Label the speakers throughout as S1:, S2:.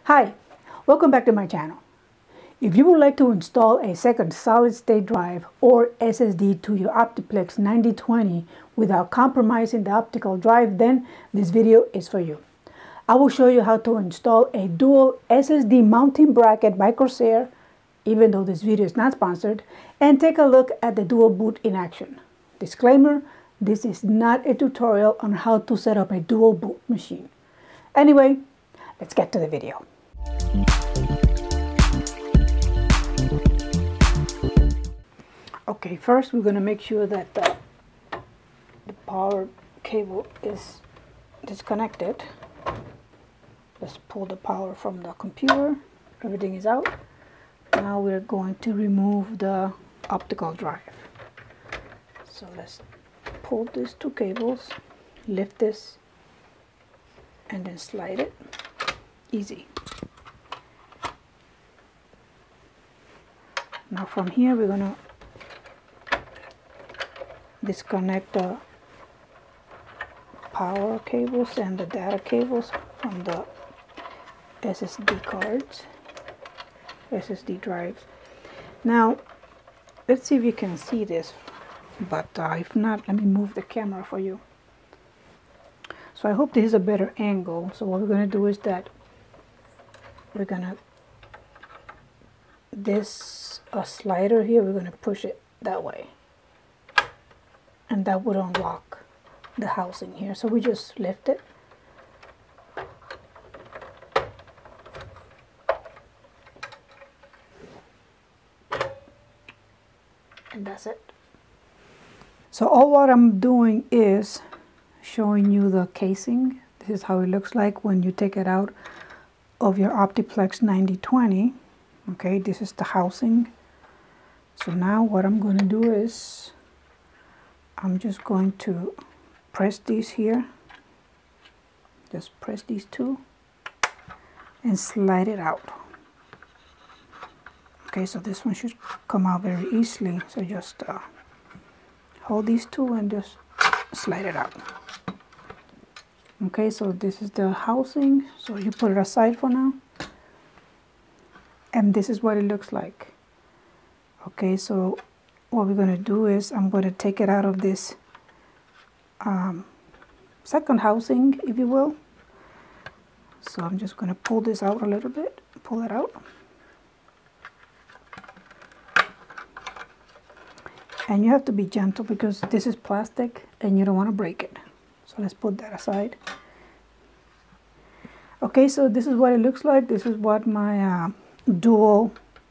S1: Hi, welcome back to my channel. If you would like to install a second solid-state drive or SSD to your Optiplex 9020 without compromising the optical drive, then this video is for you. I will show you how to install a Dual SSD Mounting Bracket by Corsair, even though this video is not sponsored, and take a look at the dual boot in action. Disclaimer, this is not a tutorial on how to set up a dual boot machine. Anyway, let's get to the video. Okay, first we're going to make sure that the power cable is disconnected. Let's pull the power from the computer. Everything is out. Now we're going to remove the optical drive. So let's pull these two cables, lift this, and then slide it. Easy. Now from here we're going to disconnect the power cables and the data cables from the SSD cards, SSD drives. Now let's see if you can see this, but if not, let me move the camera for you. So I hope this is a better angle. So what we're going to do is that we're going to a slider here, we're going to push it that way, and that would unlock the housing here. So we just lift it, and that's it. So all what I'm doing is showing you the casing. This is how it looks like when you take it out of your Optiplex 9020. Okay, this is the housing. So now what I'm going to do is I'm just going to press these here. Just press these two and slide it out. Okay, so this one should come out very easily. So just hold these two and just slide it out. Okay, so this is the housing. So you put it aside for now. And this is what it looks like. Okay, so what we're going to do is I'm going to take it out of this second housing, if you will. So I'm just going to pull this out a little bit, pull it out. And you have to be gentle because this is plastic and you don't want to break it. So let's put that aside. Okay, so this is what it looks like. This is what my dual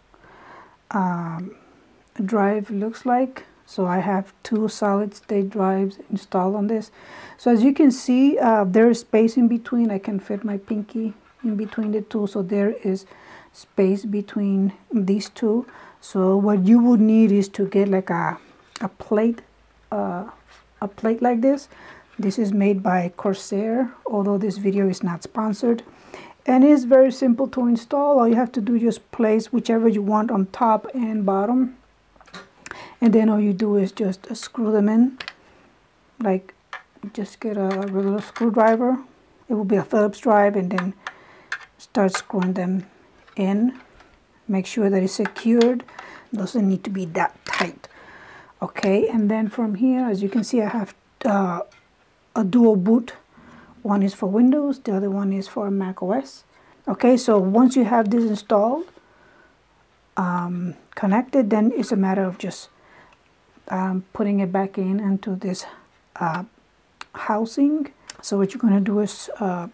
S1: drive looks like. So I have two solid state drives installed on this. So as you can see, there is space in between. I can fit my pinky in between the two, so there is space between these two. So what you would need is to get like a plate like this. This is made by Corsair, although this video is not sponsored. And it's very simple to install. All you have to do is just place whichever you want on top and bottom. And then all you do is just screw them in. Like, just get a regular screwdriver. It will be a Phillips drive, and then start screwing them in. Make sure that it's secured. Doesn't need to be that tight. Okay, and then from here, as you can see, I have a dual boot. One is for Windows, the other one is for Mac OS. Okay, so once you have this installed, connected, then it's a matter of just putting it back into this housing. So what you're going to do is,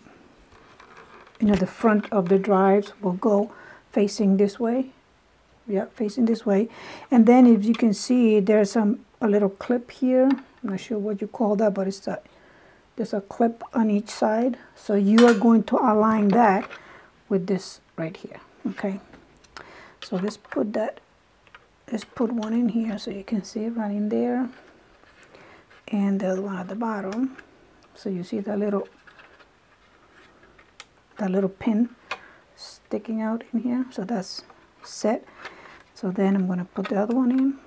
S1: the front of the drives will go facing this way. Yeah, facing this way. And then if you can see, there's a little clip here. I'm not sure what you call that, but it's there's a clip on each side. So you are going to align that with this right here. Okay. So let's put one in here so you can see it running there. And the other one at the bottom. So you see that little pin sticking out in here. So that's set. So then I'm going to put the other one in.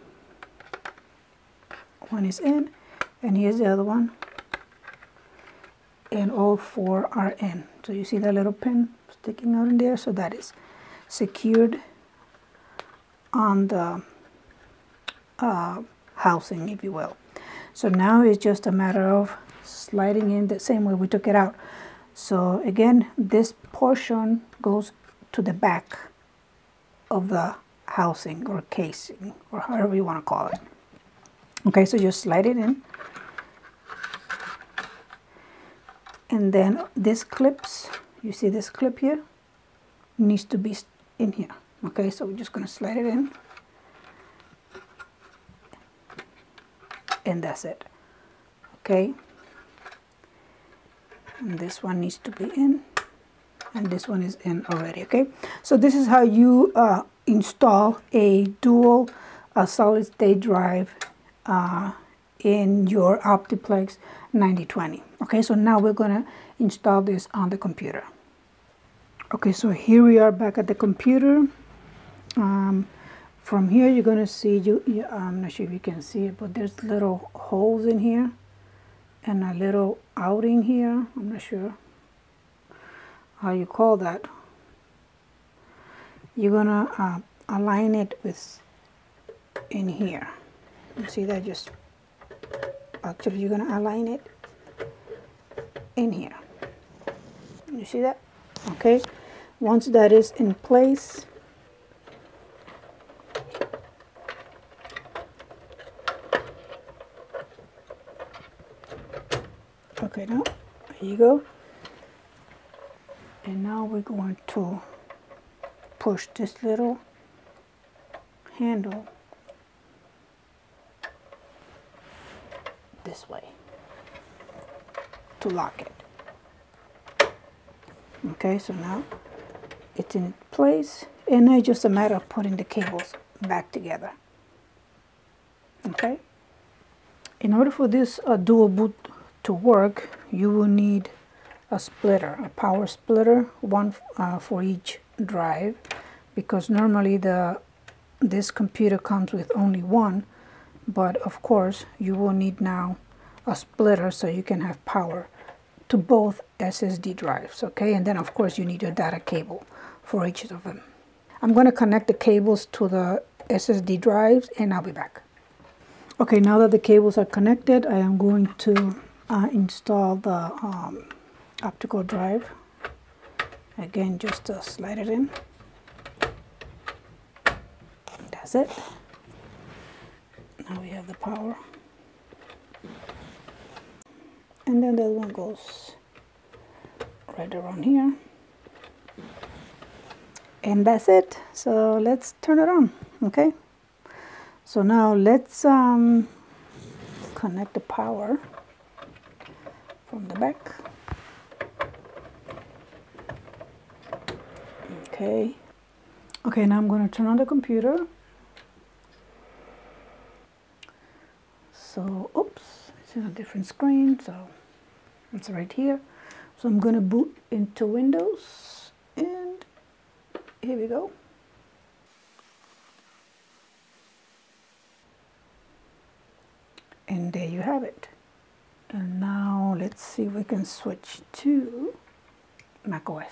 S1: One is in, and here's the other one. And all four are in. So you see that little pin sticking out in there, so that is secured on the housing, if you will. So now it's just a matter of sliding in the same way we took it out. So again, this portion goes to the back of the housing or casing, or however you want to call it. Okay, so just slide it in. And then this clips, you see this clip here, needs to be in here. Okay, so we're just going to slide it in. And that's it. Okay. And this one needs to be in. And this one is in already. Okay. So this is how you install a dual solid state drive in your Optiplex 9020. Okay, so now we're going to install this on the computer. Okay, so here we are back at the computer. From here you're going to see, I'm not sure if you can see it, but there's little holes in here and a little outing here. I'm not sure how you call that. You're going to align it with in here. You see that? Just actually you're going to align it in here. You see that? Okay, once that is in place, okay, now there you go. And now we're going to push this little handle this way to lock it. Okay, so now it's in place, and now it's just a matter of putting the cables back together. Okay, in order for this dual boot to work, you will need a splitter, a power splitter, one for each drive, because normally this computer comes with only one, but of course you will need now a splitter so you can have power to both SSD drives. Okay, and then of course you need a data cable for each of them. I'm going to connect the cables to the SSD drives and I'll be back. Okay, now that the cables are connected, I am going to install the optical drive. Again, just slide it in. That's it. Now we have the power. And then the other one goes right around here. And that's it. So let's turn it on. Okay. So now let's connect the power from the back. Okay. Okay, now I'm going to turn on the computer. So, oops, it's in a different screen, so it's right here. So I'm going to boot into Windows, and here we go. And there you have it. And now let's see if we can switch to macOS.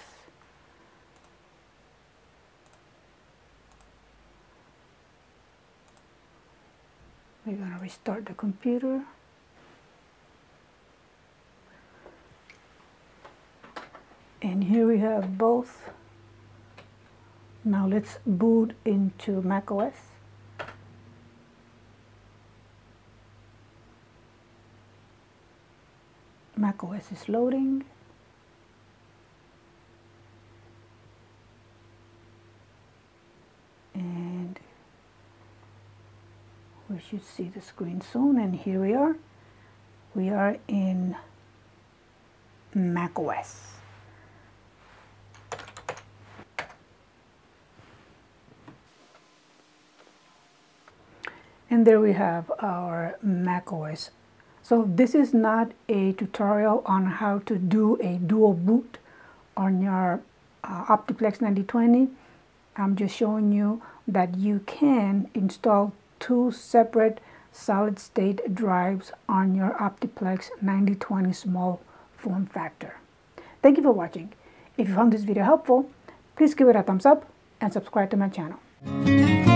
S1: We're going to restart the computer. And here we have both. Now let's boot into macOS. macOS is loading. And we should see the screen soon, and here we are. We are in macOS. And there we have our macOS. So this is not a tutorial on how to do a dual boot on your Optiplex 9020. I'm just showing you that you can install two separate solid-state drives on your Optiplex 9020 small form factor. Thank you for watching. If you found this video helpful, please give it a thumbs up and subscribe to my channel.